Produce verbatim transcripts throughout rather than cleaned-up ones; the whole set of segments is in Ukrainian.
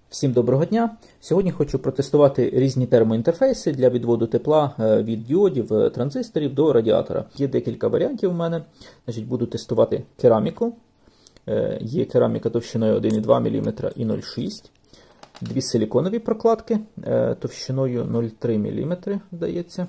Всім доброго дня! Сьогодні хочу протестувати різні термоінтерфейси для відводу тепла від діодів, транзисторів до радіатора. Є декілька варіантів у мене. Значить, буду тестувати кераміку. Є кераміка товщиною один і два міліметра і нуль цілих шість. Дві силіконові прокладки товщиною нуль цілих три міліметра, здається.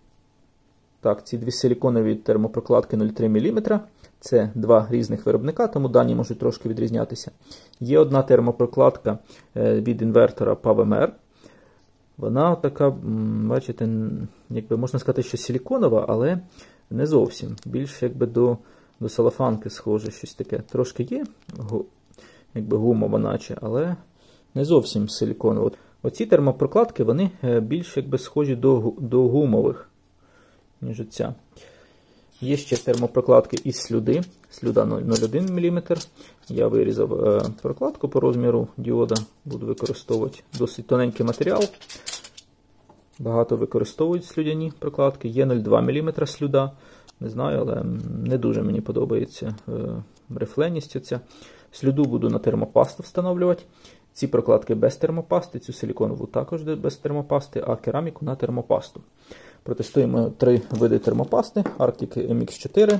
Так, ці дві силіконові термопрокладки нуль цілих три міліметра. Це два різних виробника, тому дані можуть трошки відрізнятися. Є одна термопрокладка від інвертора павемер. Вона така, бачите, якби можна сказати, що силіконова, але не зовсім. Більше якби до, до салафанки схоже, щось таке. Трошки є, якби гумова наче, але не зовсім силіконова. Оці термопрокладки, вони більш якби схожі до, до гумових, ніж оця. Є ще термопрокладки із слюди, слюда нуль цілих один міліметр. Я вирізав е, прокладку по розміру діода, буду використовувати досить тоненький матеріал. Багато використовують слюдяні прокладки. Є нуль цілих два міліметра слюда, не знаю, але не дуже мені подобається е, рифленість оця. Слюду буду на термопасту встановлювати. Ці прокладки без термопасти, цю силіконову також без термопасти, а кераміку на термопасту. Протестуємо три види термопасти: Arctic ем ікс чотири,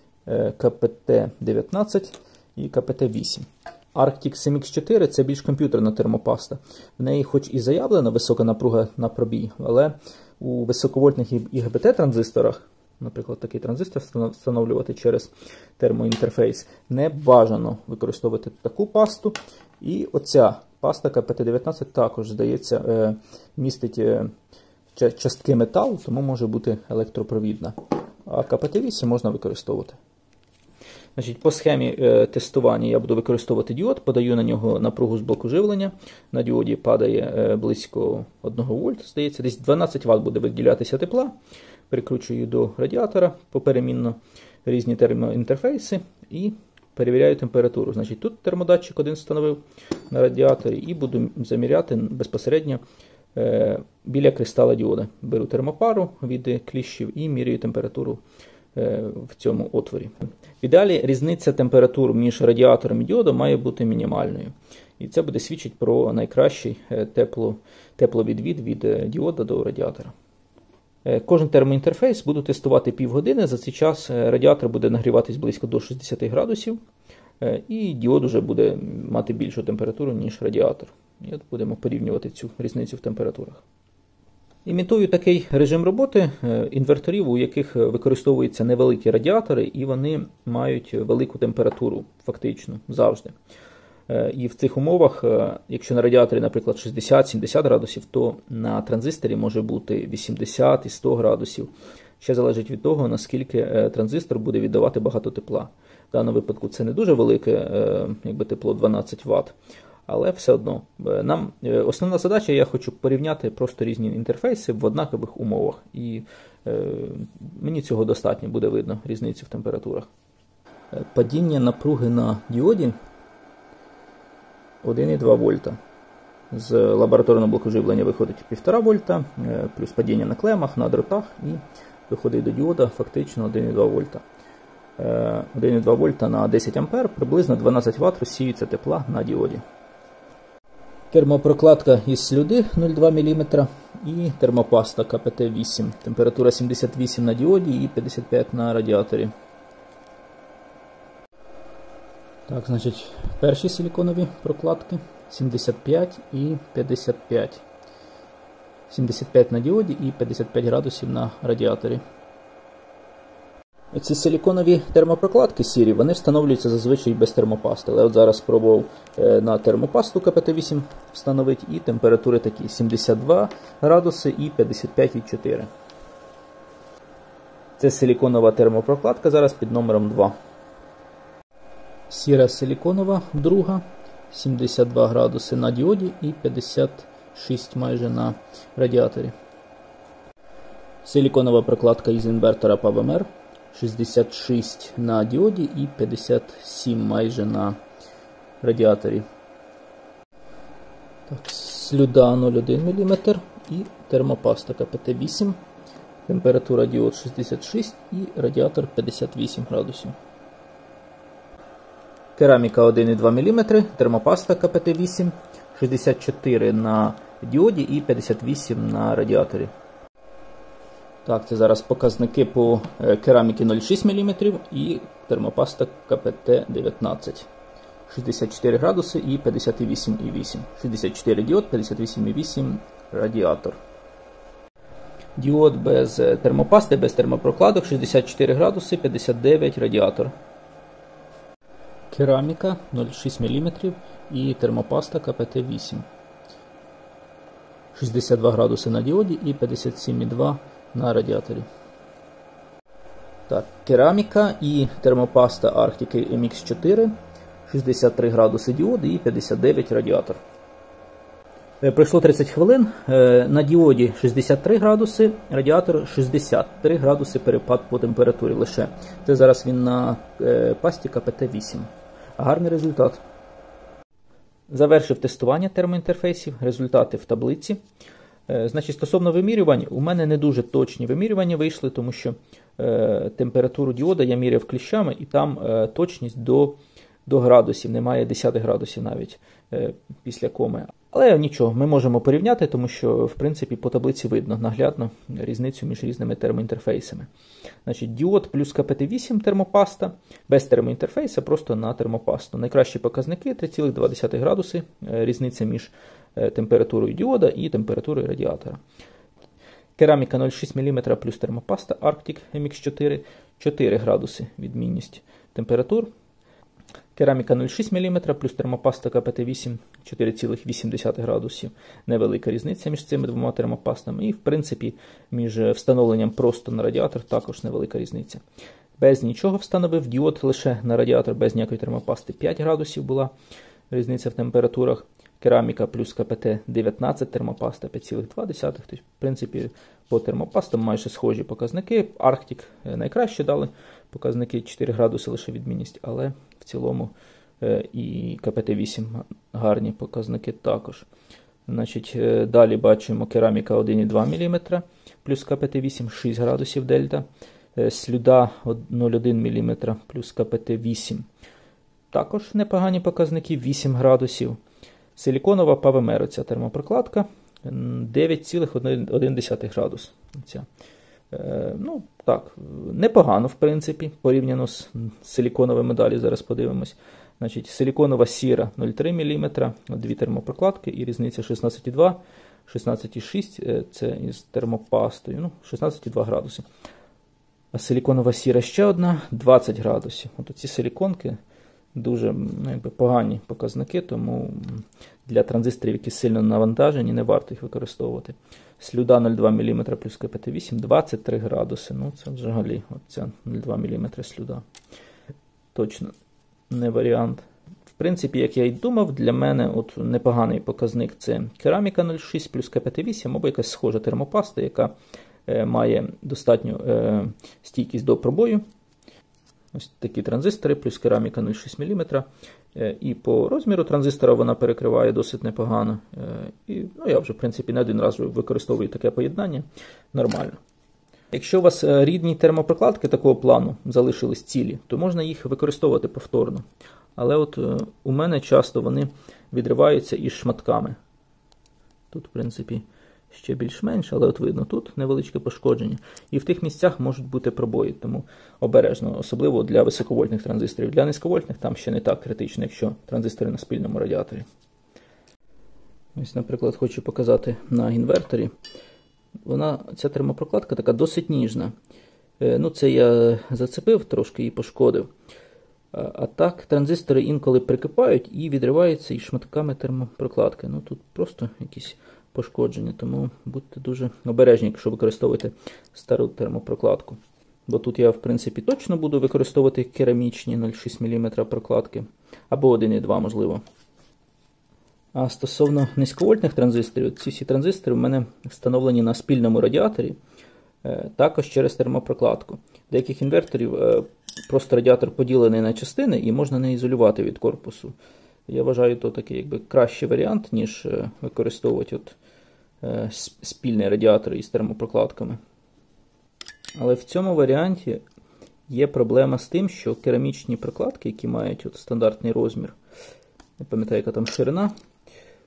ка пе те дев'ятнадцять і ка пе те вісім. Arctic ем ікс чотири – це більш комп'ютерна термопаста. В неї хоч і заявлена висока напруга на пробій, але у високовольтних і ге бе те транзисторах, наприклад, такий транзистор встановлювати через термоінтерфейс, не бажано використовувати таку пасту. І оця паста ка пе те дев'ятнадцять також, здається, містить частки металу, тому може бути електропровідна. А ка пе те вісім можна використовувати. Значить, по схемі е, тестування я буду використовувати діод, подаю на нього напругу з блоку живлення. На діоді падає е, близько один вольт, здається, десь дванадцять ватт буде виділятися тепла. Прикручую до радіатора поперемінно різні термоінтерфейси і перевіряю температуру. Значить, тут термодатчик один встановив на радіаторі і буду заміряти безпосередньо біля кристала діода. Беру термопару від кліщів і міряю температуру в цьому отворі. В ідеалі різниця температур між радіатором і діодом має бути мінімальною. І це буде свідчити про найкращий тепло, тепловідвід від діода до радіатора. Кожен термоінтерфейс буду тестувати півгодини. За цей час радіатор буде нагріватись близько до шістдесят градусів. І діод вже буде мати більшу температуру, ніж радіатор. І от будемо порівнювати цю різницю в температурах. Імітую такий режим роботи інверторів, у яких використовуються невеликі радіатори, і вони мають велику температуру, фактично, завжди. І в цих умовах, якщо на радіаторі, наприклад, шістдесят-сімдесят градусів, то на транзисторі може бути вісімдесят і сто градусів. Ще залежить від того, наскільки транзистор буде віддавати багато тепла. В даному випадку це не дуже велике якби, тепло, дванадцять ватт. Але все одно, нам основна задача, я хочу порівняти просто різні інтерфейси в однакових умовах. І е, мені цього достатньо, буде видно різницю в температурах. Падіння напруги на діоді один і два вольта. З лабораторного блоку живлення виходить півтора вольта, плюс падіння на клемах, на дротах, і виходить до діода фактично один і два вольта. один і два вольта на десять ампер, приблизно дванадцять ватт розсіюється тепла на діоді. Термопрокладка із слюди нуль цілих два міліметра і термопаста ка пе те вісім. Температура сімдесят вісім на діоді і п'ятдесят п'ять на радіаторі. Так, значить, перші силіконові прокладки сімдесят п'ять і п'ятдесят п'ять. сімдесят п'ять на діоді і п'ятдесят п'ять градусів на радіаторі. Ці силіконові термопрокладки сірі, вони встановлюються зазвичай без термопасти. Але от зараз спробував на термопасту ка пе те вісім встановити, і температури такі сімдесят два градуси і п'ятдесят п'ять і чотири. Це силіконова термопрокладка зараз під номером два. Сіра силіконова друга, сімдесят два градуси на діоді і п'ятдесят шість майже на радіаторі. Силіконова прокладка із інвертора павемер. шістдесят шість на діоді і п'ятдесят сім майже на радіаторі. Так, слюда нуль цілих один міліметр і термопаста ка пе те вісім. Температура діод шістдесят шість і радіатор п'ятдесят вісім градусів. Кераміка один і два міліметри, термопаста ка пе те вісім, шістдесят чотири на діоді і п'ятдесят вісім на радіаторі. Так, це зараз показники по кераміки нуль цілих шість міліметрів і термопаста ка пе те дев'ятнадцять. шістдесят чотири градуси і п'ятдесят вісім цілих вісім. шістдесят чотири діод, п'ятдесят вісім цілих вісім радіатор. Діод без термопасти, без термопрокладок, шістдесят чотири градуси, п'ятдесят дев'ять радіатор. Кераміка нуль цілих шість міліметрів і термопаста ка пе те вісім. шістдесят два градуси на діоді і п'ятдесят сім цілих два на радіаторі. Так, кераміка і термопаста Arctic ем ікс чотири. шістдесят три градуси діоди і п'ятдесят дев'ять радіатор. Пройшло тридцять хвилин. На діоді шістдесят три градуси, радіатор шістдесят три градуси перепад по температурі лише. Це зараз він на пасті ка пе те вісім. Гарний результат. Завершив тестування термоінтерфейсів, результати в таблиці. Значить, стосовно вимірювань, у мене не дуже точні вимірювання вийшли, тому що е, температуру діода я міряв кліщами, і там е, точність до, до градусів, немає десять градусів навіть е, після коми. Але нічого, ми можемо порівняти, тому що, в принципі, по таблиці видно наглядно різницю між різними термоінтерфейсами. Значить, діод плюс ка пе те вісім термопаста, без термоінтерфейса, просто на термопасту. Найкращі показники три цілих два десятих градуси, різниця між температурою діода і температурою радіатора. Кераміка нуль цілих шість міліметрів плюс термопаста Arctic ем ікс чотири, чотири градуси відмінність температур. Кераміка нуль цілих шість міліметрів плюс термопаста ка пе те вісім, чотири цілих вісім десятих градусів. Невелика різниця між цими двома термопастами. І, в принципі, між встановленням просто на радіатор також невелика різниця. Без нічого встановив діод лише на радіатор, без ніякої термопасти п'ять градусів була різниця в температурах. Кераміка плюс ка пе те дев'ятнадцять, термопаста п'ять цілих два десятих. Тобто, в принципі, по термопастам майже схожі показники. Arctic найкраще дали показники, чотири градуси лише відмінність, але в цілому і ка пе те вісім гарні показники також. Значить, далі бачимо кераміка один цілих два міліметра плюс ка пе те вісім, шість градусів дельта. Слюда нуль цілих один міліметра плюс ка пе те вісім. Також непогані показники, вісім градусів. Силіконова павемер, ця термопрокладка, дев'ять цілих один десятих градус. Ця. Е, ну, так, непогано, в принципі, порівняно з силіконовими, далі зараз подивимось. Значить, силіконова сіра нуль цілих три міліметра, дві термопрокладки і різниця шістнадцять цілих два, шістнадцять цілих шість, це із термопастою, ну, шістнадцять цілих два градуси. А силіконова сіра ще одна, двадцять градусів. От ці силіконки дуже, ну, якби, погані показники, тому для транзисторів, які сильно навантажені, не варто їх використовувати. Слюда нуль цілих два міліметра плюс ка пе те вісім, двадцять три градуси. Ну, це взагалі, оця нуль цілих два міліметра слюда. Точно не варіант. В принципі, як я і думав, для мене от непоганий показник – це кераміка нуль цілих шість плюс ка пе те вісім, або якась схожа термопаста, яка е, має достатню е, стійкість до пробою. Ось такі транзистори, плюс кераміка нуль цілих шість міліметра. І по розміру транзистора вона перекриває досить непогано. І, ну, я вже, в принципі, не один раз використовую таке поєднання. Нормально. Якщо у вас рідні термопрокладки такого плану залишились цілі, то можна їх використовувати повторно. Але от у мене часто вони відриваються із шматками. Тут, в принципі, ще більш-менш, але от видно, тут невеличке пошкодження. І в тих місцях можуть бути пробої, тому обережно, особливо для високовольтних транзисторів. Для низьковольтних там ще не так критично, якщо транзистори на спільному радіаторі. Ось, наприклад, хочу показати на інверторі. Вона, ця термопрокладка така досить ніжна. Ну, це я зацепив, трошки її пошкодив. А так, транзистори інколи прикипають і відриваються із шматками термопрокладки. Ну, тут просто якісь пошкодження, тому будьте дуже обережні, якщо використовуєте стару термопрокладку. Бо тут я, в принципі, точно буду використовувати керамічні нуль цілих шість міліметра прокладки, або один цілих два, можливо. А стосовно низьковольтних транзисторів, ці всі транзистори в мене встановлені на спільному радіаторі, також через термопрокладку. Деяких інверторів просто радіатор поділений на частини і можна не ізолювати від корпусу. Я вважаю, то такий якби кращий варіант, ніж використовувати от, е, спільний радіатор із термопрокладками. Але в цьому варіанті є проблема з тим, що керамічні прокладки, які мають от стандартний розмір, не пам'ятаю, яка там ширина,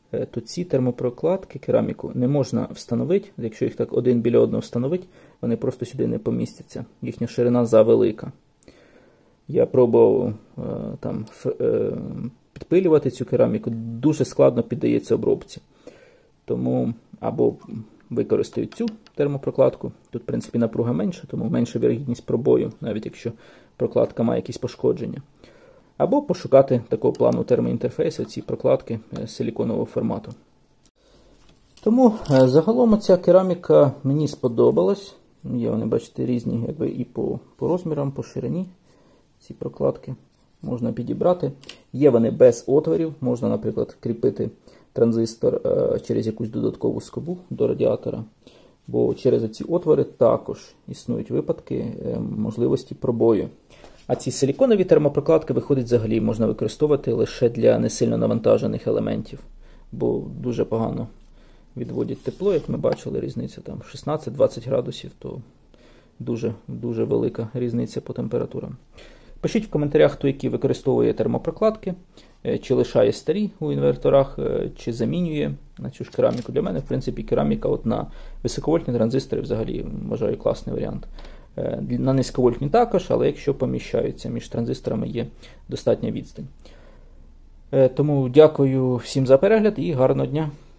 то ці термопрокладки, кераміку, не можна встановити. Якщо їх так один біля одного встановити, вони просто сюди не помістяться. Їхня ширина завелика. Я пробував там підпилювати цю кераміку, дуже складно піддається обробці. Тому або використаю цю термопрокладку, тут в принципі напруга менша, тому менша вірогідність пробою, навіть якщо прокладка має якісь пошкодження. Або пошукати такого плану термоінтерфейсу, ці прокладки силіконового формату. Тому загалом ця кераміка мені сподобалась. Є вони, бачите, різні якби, і по, по розмірам, по ширині. Ці прокладки можна підібрати. Є вони без отворів, можна, наприклад, кріпити транзистор е, через якусь додаткову скобу до радіатора. Бо через ці отвори також існують випадки е, можливості пробою. А ці силіконові термопрокладки, виходить, взагалі можна використовувати лише для не сильно навантажених елементів. Бо дуже погано відводять тепло, як ми бачили, різниця там шістнадцять-двадцять градусів, то дуже, дуже велика різниця по температурам. Пишіть в коментарях, хто які використовує термопрокладки, чи лишає старі у інверторах, чи замінює на цю ж кераміку. Для мене, в принципі, кераміка от на високовольтні транзистори взагалі вважаю класний варіант. На низьковольтні також, але якщо поміщаються між транзисторами, є достатня відстань. Тому дякую всім за перегляд і гарного дня!